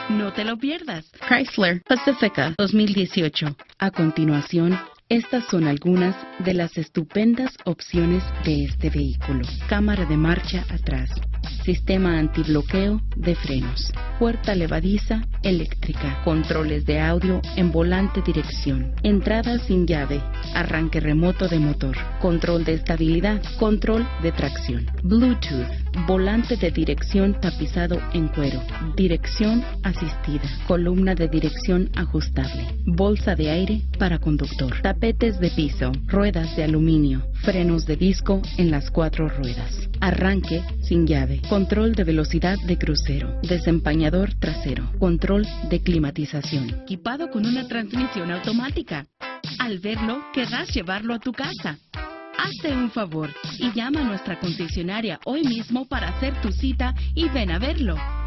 No te lo pierdas. Chrysler Pacifica 2018. A continuación, estas son algunas de las estupendas opciones de este vehículo. Cámara de marcha atrás, sistema antibloqueo de frenos, puerta levadiza eléctrica, controles de audio en volante dirección, entrada sin llave, arranque remoto de motor, control de estabilidad, control de tracción, Bluetooth, volante de dirección tapizado en cuero, dirección asistida, columna de dirección ajustable, bolsa de aire para conductor, tapetes de piso, ruedas de aluminio, frenos de disco en las 4 ruedas, arranque sin llave, control de velocidad de crucero, desempañador trasero, control de climatización, equipado con una transmisión automática. Al verlo, querrás llevarlo a tu casa. Hazte un favor y llama a nuestra concesionaria hoy mismo para hacer tu cita y ven a verlo.